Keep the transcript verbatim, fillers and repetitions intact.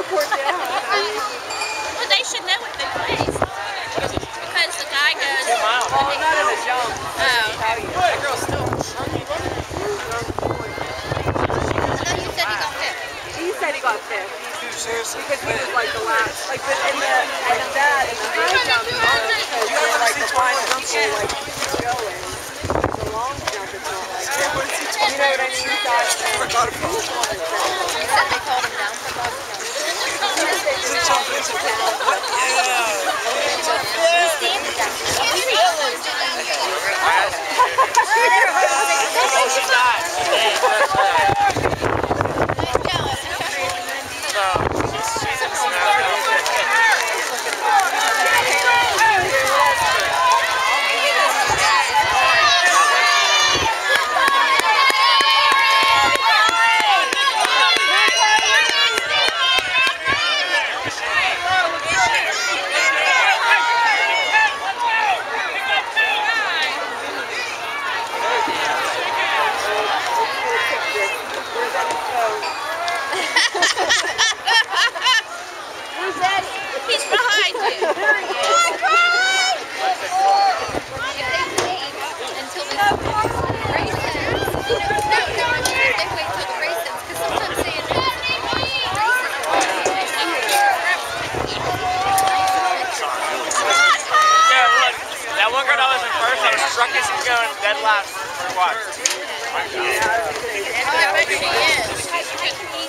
poor dad. Well, they should know what they place. Because the guy goes... Well, not in a jump. Oh. That girl's still... You said he got fifth. He said he got fifth. Because he was like the last. Like, but in the, like that, in the high jump, because they're like the final people, like, keep going. The long jump is not like that. You know what I mean? That's the one that said. He said they called him down for both jumps. He said they did not use the down. He's behind you. There he is. If they wait until the race ends, you know, no, no, I mean if they wait till the race ends, because sometimes they announce it before the race is Yeah, look, that one girl that was in first, I was struck as she's going dead last for a while. I bet she is.